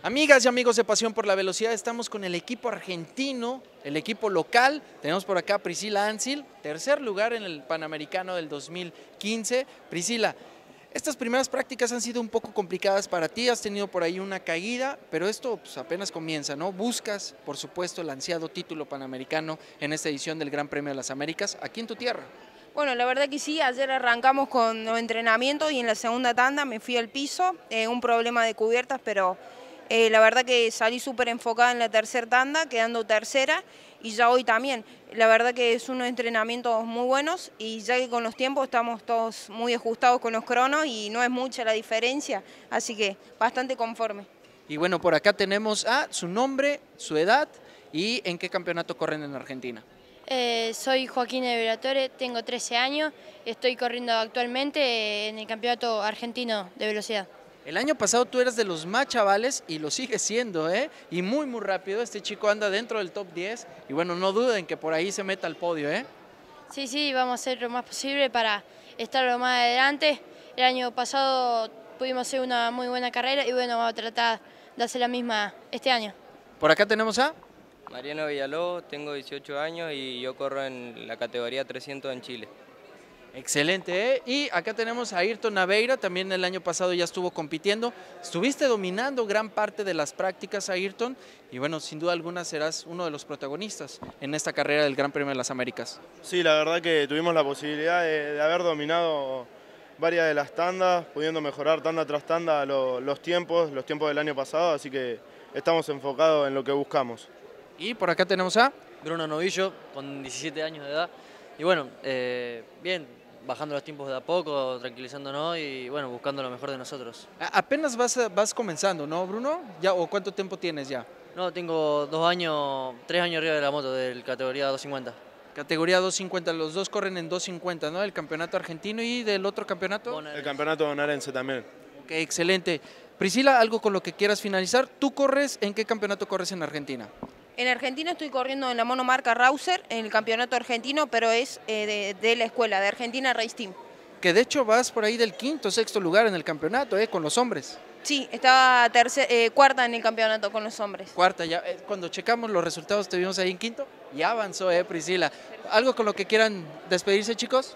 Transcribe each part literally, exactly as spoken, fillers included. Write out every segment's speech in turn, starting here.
Amigas y amigos de Pasión por la Velocidad, estamos con el equipo argentino, el equipo local. Tenemos por acá a Priscila Ancil, tercer lugar en el Panamericano del dos mil quince. Priscila, estas primeras prácticas han sido un poco complicadas para ti, has tenido por ahí una caída, pero esto pues, apenas comienza, ¿no? Buscas, por supuesto, el ansiado título panamericano en esta edición del Gran Premio de las Américas, aquí en tu tierra. Bueno, la verdad que sí, ayer arrancamos con los entrenamientos y en la segunda tanda me fui al piso, eh, un problema de cubiertas, pero eh, la verdad que salí súper enfocada en la tercera tanda, quedando tercera, y ya hoy también. La verdad que es unos entrenamientos muy buenos y ya que con los tiempos estamos todos muy ajustados con los cronos y no es mucha la diferencia, así que bastante conforme. Y bueno, por acá tenemos a su nombre, su edad y en qué campeonato corren en Argentina. Eh, soy Joaquín de Velatore, tengo trece años, estoy corriendo actualmente en el Campeonato Argentino de Velocidad. El año pasado tú eras de los más chavales y lo sigues siendo, ¿eh? Y muy, muy rápido. Este chico anda dentro del top diez y bueno, no duden que por ahí se meta al podio, ¿eh? Sí, sí, vamos a hacer lo más posible para estar lo más adelante. El año pasado pudimos hacer una muy buena carrera y bueno, vamos a tratar de hacer la misma este año. Por acá tenemos a... Mariano Villalobos, tengo dieciocho años y yo corro en la categoría trescientos en Chile. Excelente, ¿eh? Y acá tenemos a Ayrton Naveira, también el año pasado ya estuvo compitiendo. Estuviste dominando gran parte de las prácticas, Ayrton, y bueno, sin duda alguna serás uno de los protagonistas en esta carrera del Gran Premio de las Américas. Sí, la verdad que tuvimos la posibilidad de, de haber dominado varias de las tandas, pudiendo mejorar tanda tras tanda lo, los tiempos, los tiempos del año pasado, así que estamos enfocados en lo que buscamos. Y por acá tenemos a... Bruno Novillo, con diecisiete años de edad. Y bueno, eh, bien, bajando los tiempos de a poco, tranquilizándonos y bueno, buscando lo mejor de nosotros. A apenas vas, vas comenzando, ¿no, Bruno? ¿Ya, ¿O cuánto tiempo tienes ya? No, tengo dos años, tres años arriba de la moto, del categoría doscientos cincuenta. Categoría doscientos cincuenta, los dos corren en doscientos cincuenta, ¿no? El campeonato argentino y del otro campeonato. El campeonato bonaerense también. Ok, excelente. Priscila, algo con lo que quieras finalizar. ¿Tú corres, en qué campeonato corres en Argentina? En Argentina estoy corriendo en la monomarca Rouser, en el campeonato argentino, pero es eh, de, de la escuela, de Argentina Race Team. Que de hecho vas por ahí del quinto, sexto lugar en el campeonato, ¿eh? Con los hombres. Sí, estaba tercer, eh, cuarta en el campeonato con los hombres. Cuarta, ya eh, cuando checamos los resultados te vimos ahí en quinto, ya avanzó, ¿eh, Priscila? ¿Algo con lo que quieran despedirse, chicos?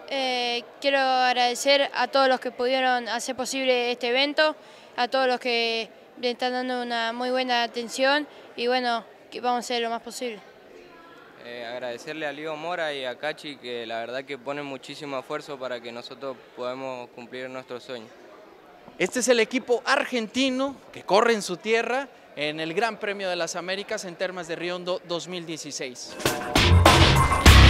Eh, quiero agradecer a todos los que pudieron hacer posible este evento, a todos los que le están dando una muy buena atención y bueno, que vamos a hacer lo más posible. Eh, agradecerle a Lío Mora y a Cachi que la verdad que ponen muchísimo esfuerzo para que nosotros podamos cumplir nuestros sueños. Este es el equipo argentino que corre en su tierra en el Gran Premio de las Américas en Termas de Río Hondo dos mil dieciséis.